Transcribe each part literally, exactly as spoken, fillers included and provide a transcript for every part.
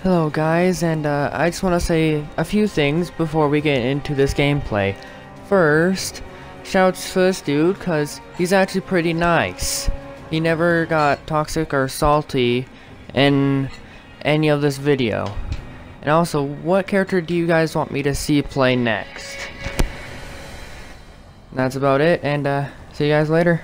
Hello guys, and uh, I just want to say a few things before we get into this gameplay. First, shouts to this dude, cause he's actually pretty nice. He never got toxic or salty in any of this video. And also, what character do you guys want me to see play next? That's about it, and uh, see you guys later.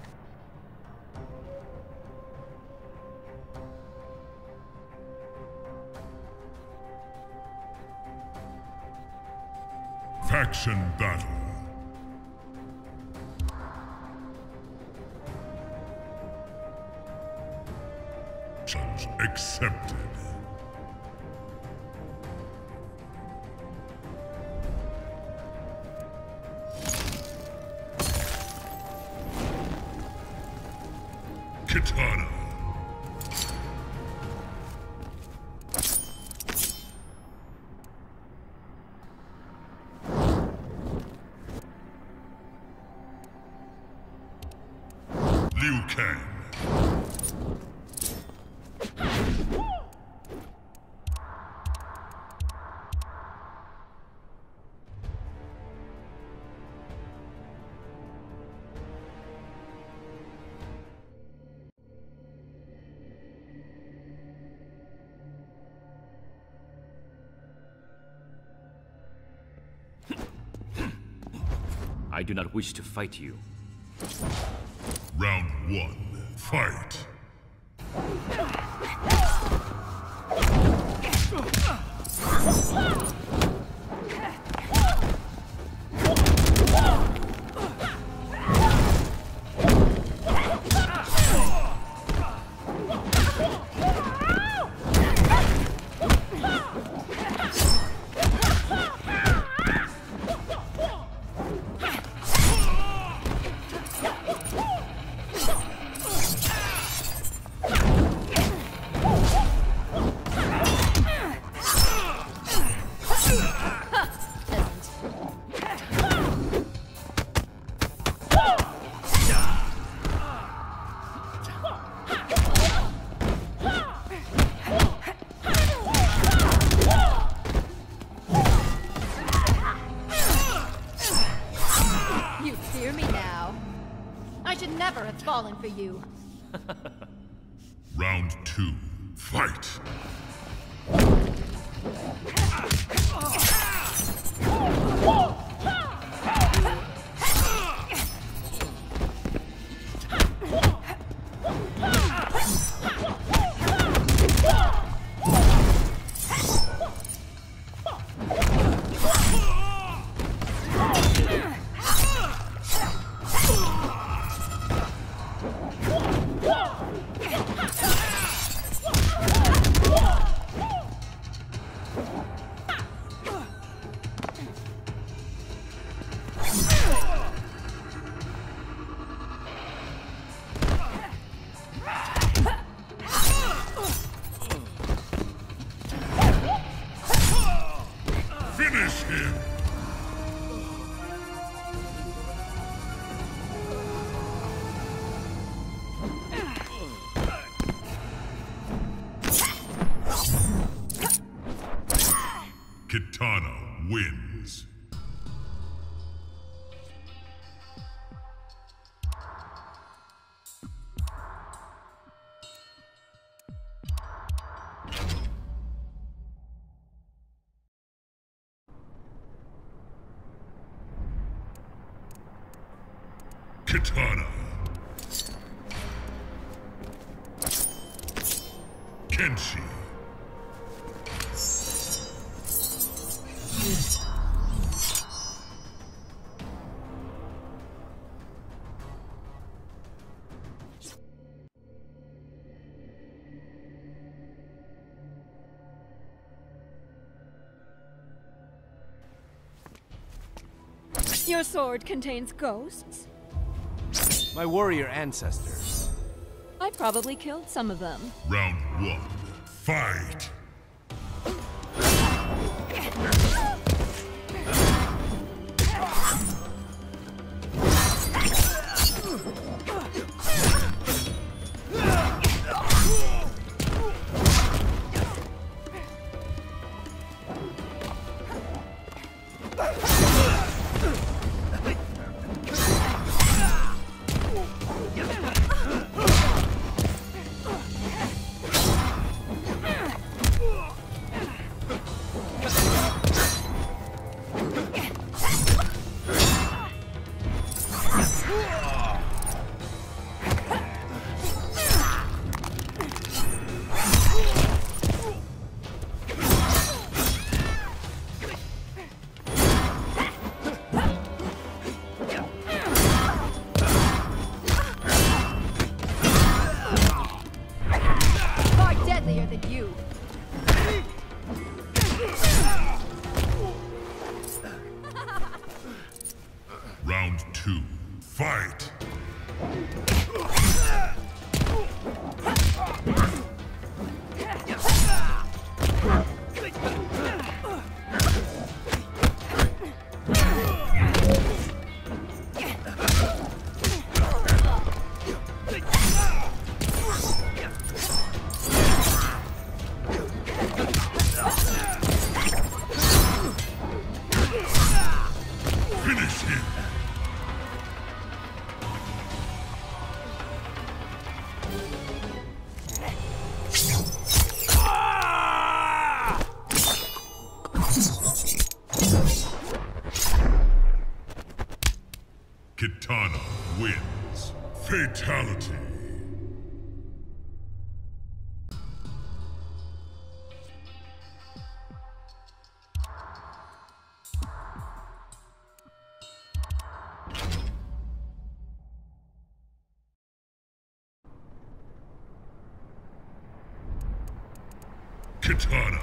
Faction battle. Challenge accepted. Kitana. Liu Kang. I do not wish to fight you. Round one, fight! I should never have fallen for you. Round two, fight! Finish him! Kitana wins. Kitana. Kenshi. Your sword contains ghosts? My warrior ancestors. I probably killed some of them. Round one, fight! Kitana.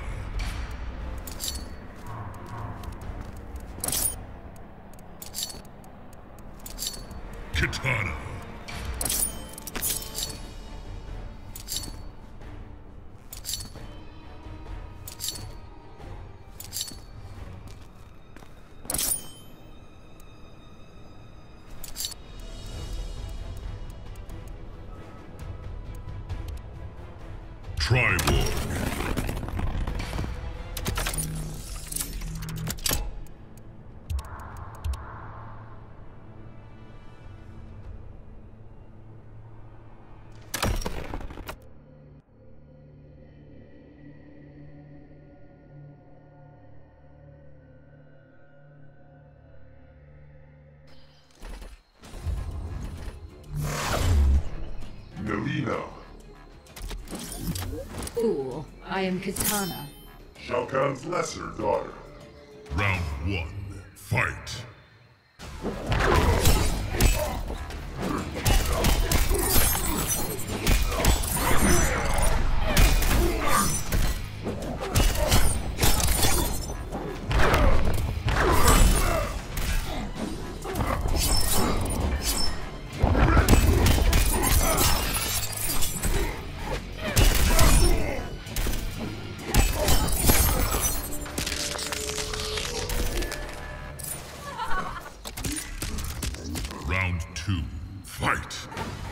Kitana. Triborg. Melina. Fool, I am Kitana. Shao Kahn's lesser daughter. Round one. Fight. Round two. Fight.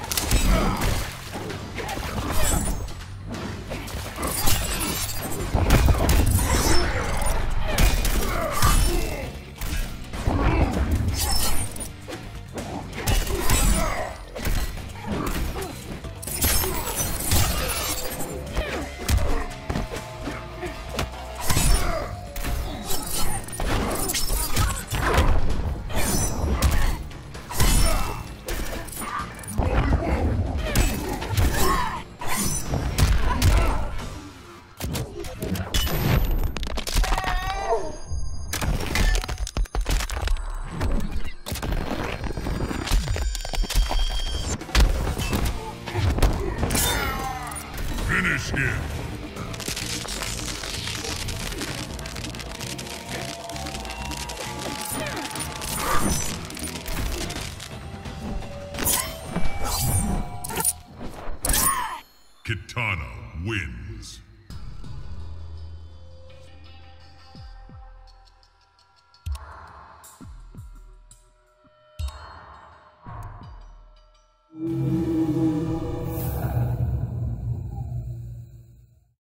Finish him! Kitana wins.